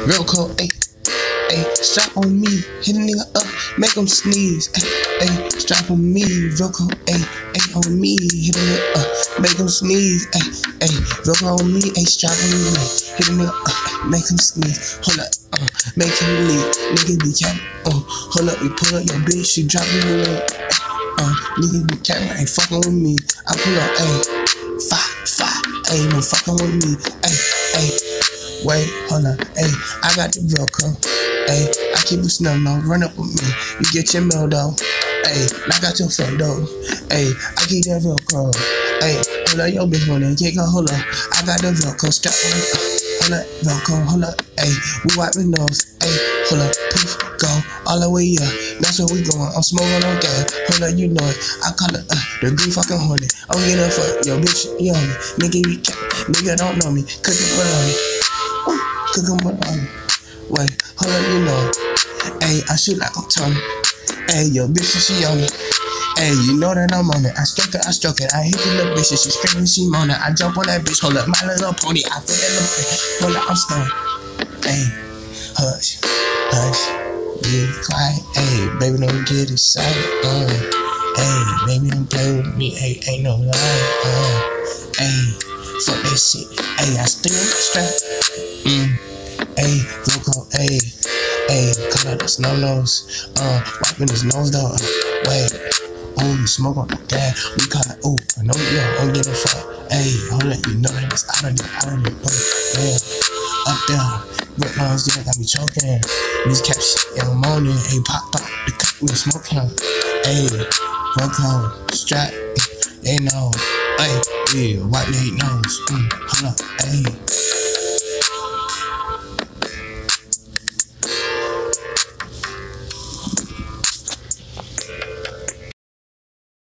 real cold, ayy. Ayy, strap on me, hit a nigga up, make him sneeze. Ayy, strap on me, Velcro, ayy, on me, hit a nigga up, make him sneeze. Ayy, Velcro on me, ayy, strap on me, hit a nigga up, make him sneeze. Hold up, make him leave, nigga be cat. Hold up, we pull up your bitch, she dropping me. Nigga be cat, ain't fucking with me. I pull up, ayy, fire, ayy, no fucking with me. Ayy, wait, hold up, ayy, I got the Velcro. Ayy, I keep it snug, no, run up with me. You get your mail though. Ayy, knock out your front door. Ayy, I keep that Velcro. Ayy, hold up, your bitch wanna kick her, hold up. I got the Velcro strap on. Hold up, Velcro, hold up. Ayy, we wipe the nose. Ayy, hold up, poof, go all the way up. That's where we going. I'm smoking on gas. Hold up, you know it. I call it the green fucking hornet. I'm getting for yo bitch, you know me. Nigga, you can't. Nigga don't know me. Cook it, put on me. Cook him, put on me. Wait, hold up, you know. Ayy, I shoot like I'm Tony. Ayy, yo, bitch, she on it. Ayy, you know that I'm on it. I stroke it. I hit the little bitch, she screaming, she moaning. I jump on that bitch, hold up, my little pony. I feel that little bitch. Hold up, I'm stoned. Ayy, hush, be quiet. Ayy, baby, don't get excited. Ayy, baby, don't play with me. Ayy, ain't no lie. Ayy, fuck that shit. Ayy, I still strap. Ayy, Velcro, ayy, cut out the snow nose. Wiping his nose though. Wait, you smoke on the gas. We call it, I know you don't give a fuck. Ayy, hold up, you know that it's out of there. Yeah, up there. Red lines, yeah, got me choking. These cap shit, yeah, I'm on it. Ayy, pop up the cup, we smoke him. Ayy, Velcro, strap, they know. Ayy, yeah, white lady nose. Hold up, ayy.